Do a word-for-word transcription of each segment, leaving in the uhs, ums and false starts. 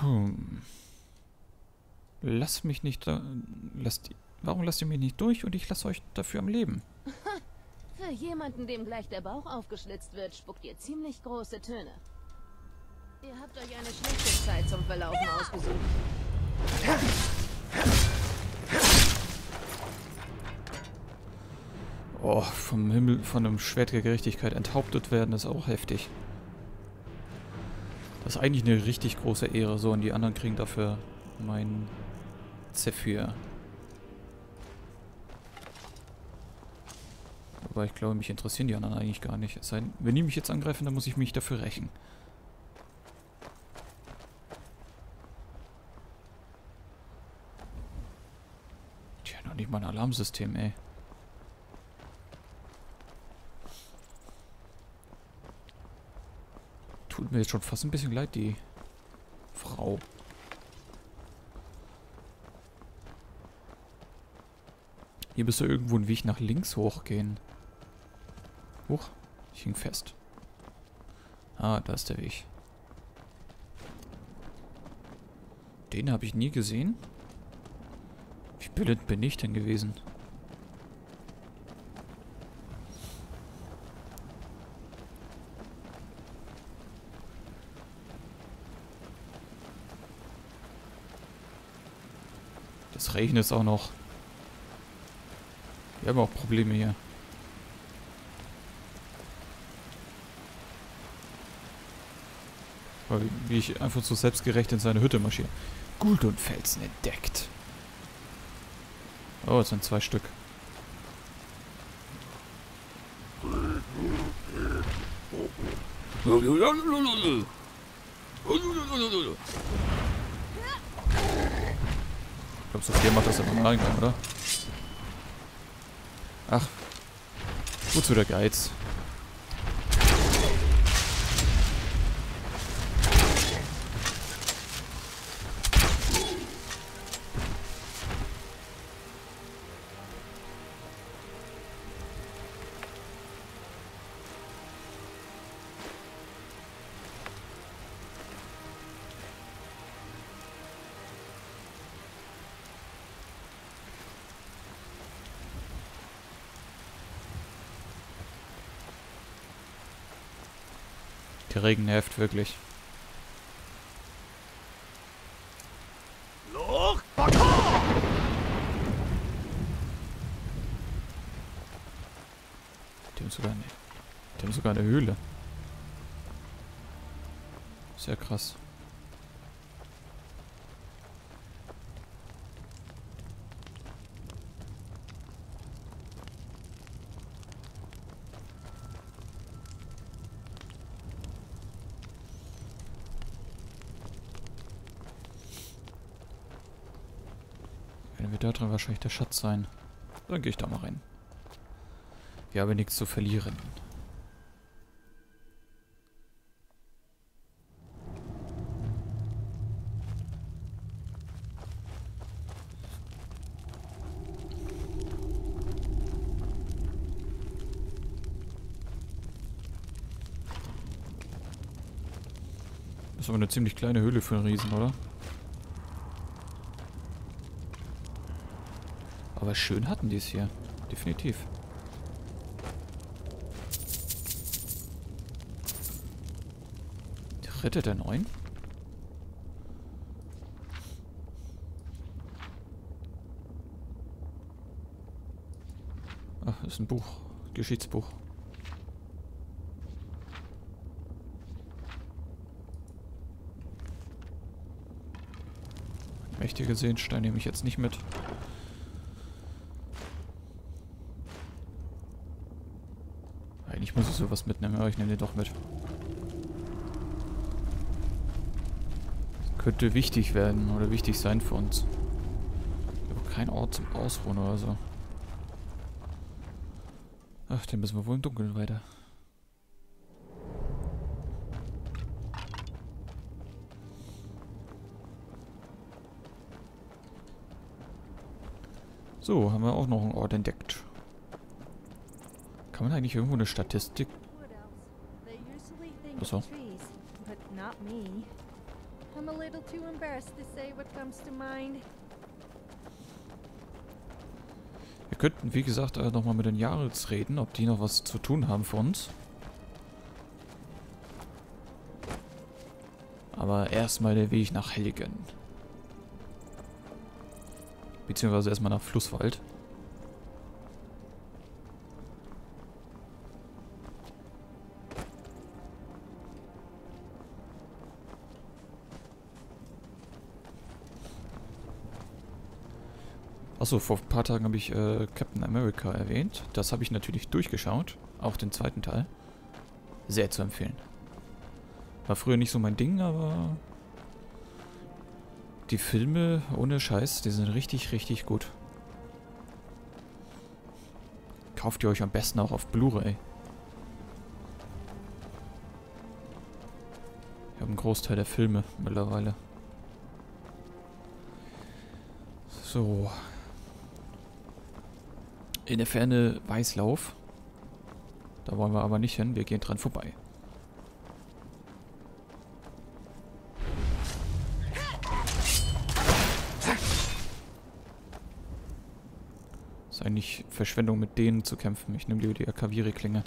Hm. Lass mich nicht da... Lasst, warum lasst ihr mich nicht durch und ich lasse euch dafür am Leben? Für jemanden, dem gleich der Bauch aufgeschlitzt wird, spuckt ihr ziemlich große Töne. Ihr habt euch eine schlechte Zeit zum Verlaufen ausgesucht. Oh, vom Himmel, von einem Schwert der Gerechtigkeit enthauptet werden, ist auch heftig. Das ist eigentlich eine richtig große Ehre. So, und die anderen kriegen dafür mein Zephyr. Aber ich glaube, mich interessieren die anderen eigentlich gar nicht. Es sei denn, wenn die mich jetzt angreifen, dann muss ich mich dafür rächen. Tja, noch nicht mal ein Alarmsystem, ey. Tut mir jetzt schon fast ein bisschen leid, die Frau. Hier müsste irgendwo ein Weg nach links hochgehen. Huch, ich hing fest. Ah, da ist der Weg. Den habe ich nie gesehen. Wie blind bin ich denn gewesen? Das regnet auch noch. Wir haben auch Probleme hier. Weil wie ich einfach so selbstgerecht in seine Hütte marschiere. Gut und Felsen entdeckt. Oh, es sind zwei Stück. Ich glaube, Sophia macht das ja vom Eingang, oder? Ach, wozu der Geiz? Der Regen nervt wirklich. Die haben sogar eine, die haben sogar eine Höhle. Sehr krass. Wird da drin wahrscheinlich der Schatz sein. Dann gehe ich da mal rein. Wir haben nichts zu verlieren. Das ist aber eine ziemlich kleine Höhle für einen Riesen, oder? Aber schön hatten die es hier. Definitiv. Dritte der neun? Ach, das ist ein Buch. Geschichtsbuch. Mächtige Seenstein nehme ich jetzt nicht mit. Eigentlich muss ich sowas mitnehmen, aber ich nehme den doch mit. Könnte wichtig werden oder wichtig sein für uns. Ich habe keinen Ort zum Ausruhen oder so. Ach, dann müssen wir wohl im Dunkeln weiter. So, haben wir auch noch einen Ort entdeckt. Kann man eigentlich irgendwo eine Statistik? Achso. I'm a little too embarrassed to say what comes to mind. Wir könnten, wie gesagt, äh, nochmal mit den Jarls reden, ob die noch was zu tun haben für uns. Aber erstmal der Weg nach Helgen. Beziehungsweise erstmal nach Flusswald. Achso, vor ein paar Tagen habe ich äh, Captain America erwähnt. Das habe ich natürlich durchgeschaut. Auch den zweiten Teil. Sehr zu empfehlen. War früher nicht so mein Ding, aber die Filme, ohne Scheiß, die sind richtig, richtig gut. Kauft ihr euch am besten auch auf Blu-ray. Ich habe einen Großteil der Filme mittlerweile. So. In der Ferne Weißlauf. Da wollen wir aber nicht hin, wir gehen dran vorbei. Ist eigentlich Verschwendung, mit denen zu kämpfen. Ich nehme lieber die Akaviri-Klinge.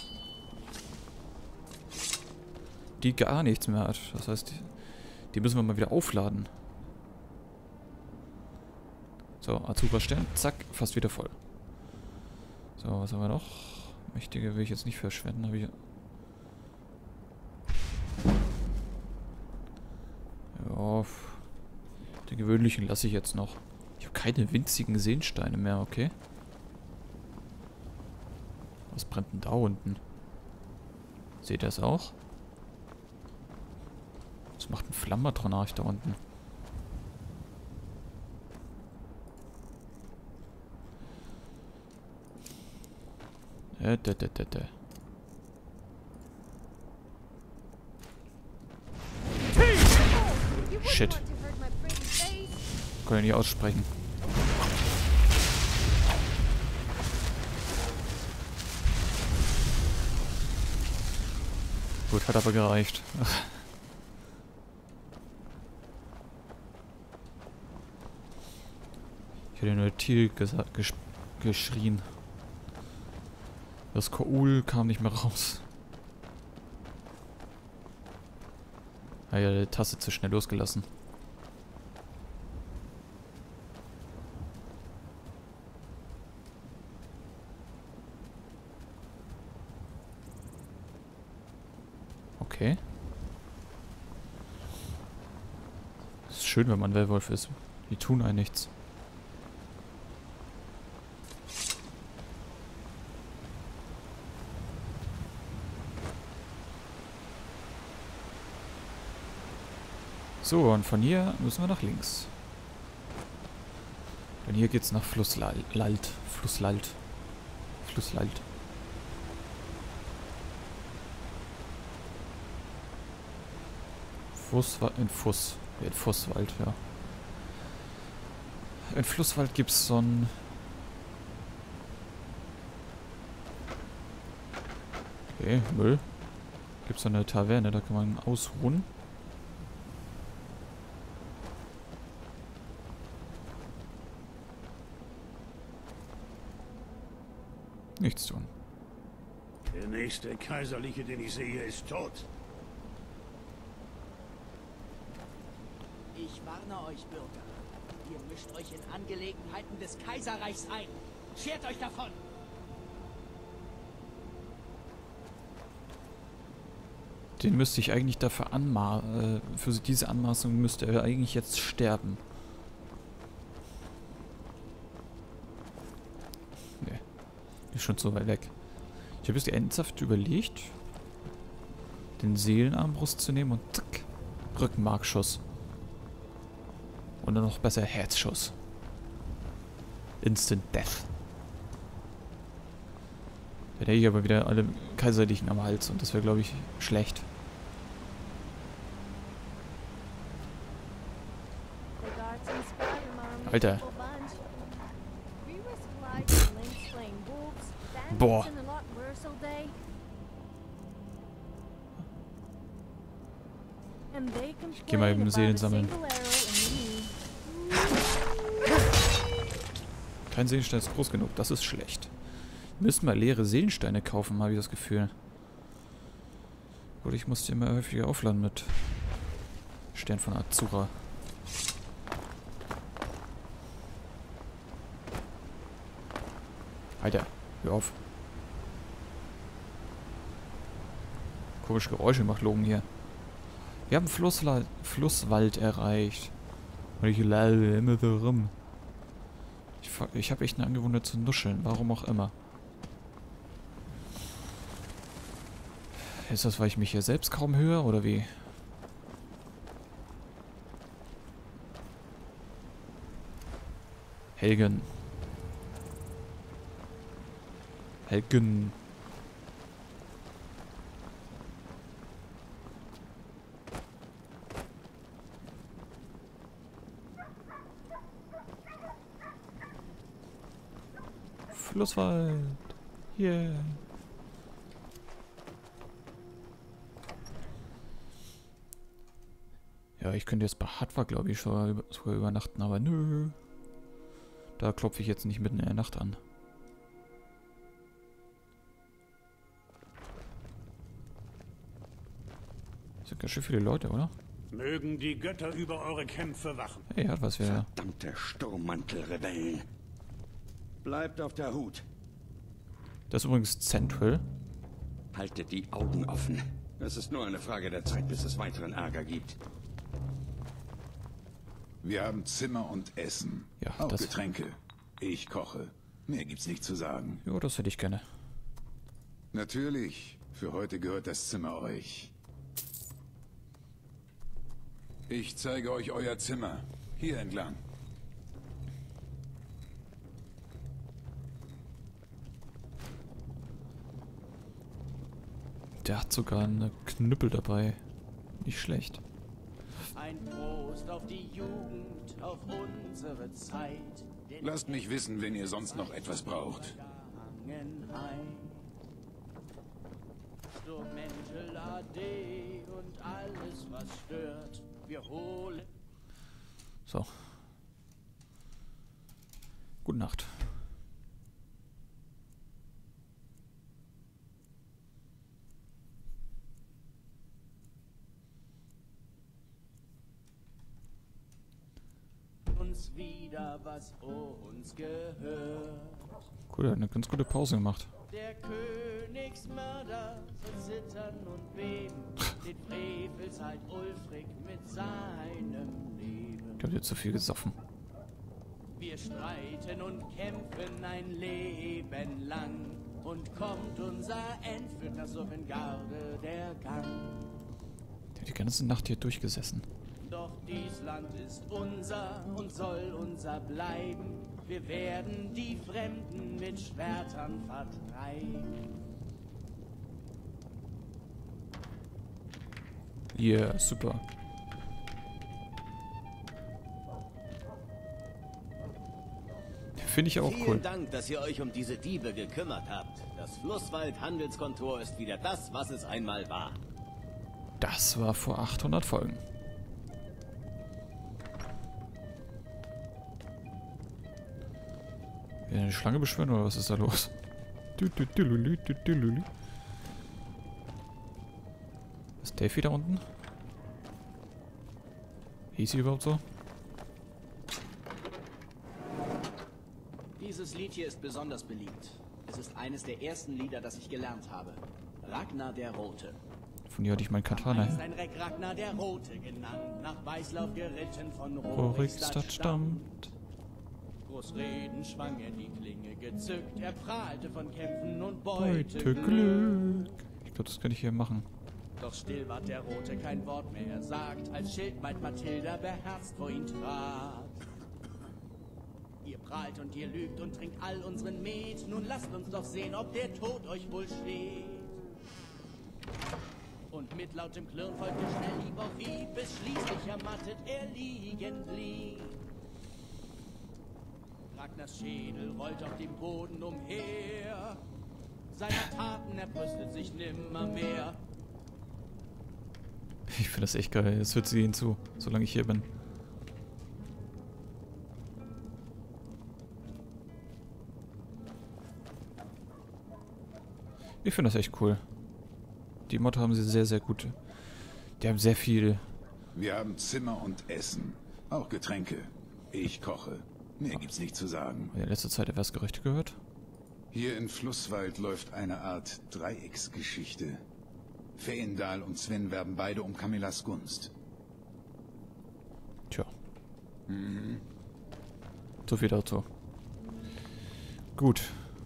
Die gar nichts mehr hat. Das heißt, die, die müssen wir mal wieder aufladen. So, Azura-Stern, zack, fast wieder voll. So, was haben wir noch? Mächtige will ich jetzt nicht verschwenden, habe ich... Ja, den gewöhnlichen lasse ich jetzt noch. Ich habe keine winzigen Seensteine mehr, okay. Was brennt denn da unten? Seht ihr das auch? Was macht ein Flammendrache da unten? Äh, da, da, da, da. Shit. Kann ich nicht aussprechen. Gut, hat aber gereicht. Ich hätte nur Thiel ges geschrien. Das Koul kam nicht mehr raus. Ah ja, die Tasse zu schnell losgelassen. Okay. Ist schön, wenn man Werwolf ist. Die tun einem nichts. So, und von hier müssen wir nach links. Denn hier geht's nach Flusslalt. Flusslalt. Flusslalt. Fusswald, in Fuss. In Fusswald, ja. In Flusswald gibt's so ein... Okay, Müll. Gibt's so eine Taverne, da kann man ausruhen. Nichts tun. Der nächste Kaiserliche, den ich sehe, ist tot. Ich warne euch, Bürger. Ihr mischt euch in Angelegenheiten des Kaiserreichs ein. Schert euch davon! Den müsste ich eigentlich dafür anmaßen. Äh, für diese Anmaßung müsste er eigentlich jetzt sterben. Nee. Ist schon so weit weg. Ich habe jetzt ernsthaft überlegt, den Seelenarmbrust zu nehmen und zack, Rückenmarkschuss. Und dann noch besser Herzschuss. Instant Death. Dann hätte ich aber wieder alle Kaiserlichen am Hals und das wäre, glaube ich, schlecht. Alter. Pff. Boah. And they Ich geh mal eben complain Seelen about a sammeln. single arrow in the knee. Kein Seelenstein ist groß genug, das ist schlecht. Wir müssen mal leere Seelensteine kaufen, habe ich das Gefühl. Oder ich muss die immer häufiger aufladen mit Stern von Azura. Alter, hör auf. Komische Geräusche macht Logan hier. Wir haben Flusswald, Flusswald erreicht. Und ich lade immer so rum. Ich, ich habe echt eine Angewohnheit zu nuscheln, warum auch immer. Ist das, weil ich mich hier selbst kaum höre, oder wie? Helgen. Helgen. Flusswald. Yeah. Ja, ich könnte jetzt bei Hatwa, glaube ich, sogar übernachten, aber nö. Da klopfe ich jetzt nicht mitten in der Nacht an. Das sind ganz schön viele Leute, oder? Mögen die Götter über eure Kämpfe wachen. Hey, hat was wäre. Verdammte Sturmmantelrebellen. Bleibt auf der Hut. Das ist übrigens Central. Haltet die Augen offen. Es ist nur eine Frage der Zeit, bis es weiteren Ärger gibt. Wir haben Zimmer und Essen. Ja, auch das- Getränke. Ich koche. Mehr gibt's nicht zu sagen. Jo, das hätte ich gerne. Natürlich. Für heute gehört das Zimmer euch. Ich zeige euch euer Zimmer. Hier entlang. Der hat sogar eine Knüppel dabei. Nicht schlecht. Ein Prost auf die Jugend, auf unsere Zeit. Den Lasst mich wissen, wenn ihr sonst noch etwas braucht. Vergangenheit. Sturmmäntel A D und alles, was stört. Wir holen. So. Gute Nacht. uns wieder, was uns gehört. Cool, er hat eine ganz gute Pause gemacht. Der Königsmörder soll zittern und beben, den Frevelshalt Ulfric mit seinem Leben. Ich glaube, der hat zu viel gesoffen. Wir streiten und kämpfen ein Leben lang, und kommt unser End, führt nach Sovngarde der Gang. Der hat die ganze Nacht hier durchgesessen. Doch dies Land ist unser und soll unser bleiben. Wir werden die Fremden mit Schwertern vertreiben. Yeah, super. Finde ich auch Vielen cool. Dank, dass ihr euch um diese Diebe gekümmert habt. Das Flusswald-Handelskontor ist wieder das, was es einmal war. Das war vor achthundert Folgen. Will eine Schlange beschwören oder was ist da los? Ist Davy da unten? Hieß sie überhaupt so? Dieses Lied hier ist besonders beliebt. Es ist eines der ersten Lieder, das ich gelernt habe. Ragnar der Rote. Von hier hatte ich mein Katana Einst her. ein Reck Ragnar der Rote genannt, nach Weißlauf geritten von Rorikstadt Rorikstadt stammt. stammt. Groß reden schwang er die Klinge gezückt, er prahlte von Kämpfen und Heute Beuteglück. Glück. Ich glaube, das könnte ich hier machen. Doch still ward der Rote, kein Wort mehr er sagt, als Schildmaid Mathilda beherzt vor ihn trat. Ihr prahlt und ihr lügt und trinkt all unseren Met, nun lasst uns doch sehen, ob der Tod euch wohl steht. Und mit lautem Klirren folgte schnell Hieb auf Hieb, bis schließlich ermattet er liegend blieb. Ragnars Schädel rollt auf dem Boden umher, seiner Taten er brüstet sich nimmermehr. Ich finde das echt geil. Das hört sie hinzu, solange ich hier bin. Ich finde das echt cool. Die Mod haben sie sehr, sehr gut. Die haben sehr viel. Wir haben Zimmer und Essen. Auch Getränke. Ich koche. Mehr gibt's nicht zu sagen. In letzter Zeit etwas Gerüchte gehört. Hier in Flusswald läuft eine Art Dreiecksgeschichte. Feendal und Sven werben beide um Camillas Gunst. Tja. Mhm. So viel dazu. Gut.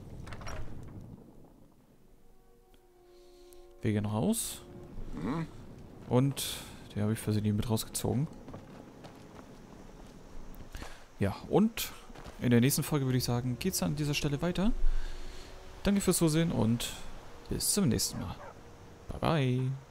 Wir gehen raus. Mhm. Und den habe ich versehentlich mit rausgezogen. Ja, und in der nächsten Folge würde ich sagen, geht es an dieser Stelle weiter. Danke fürs Zusehen und bis zum nächsten Mal. Bye bye.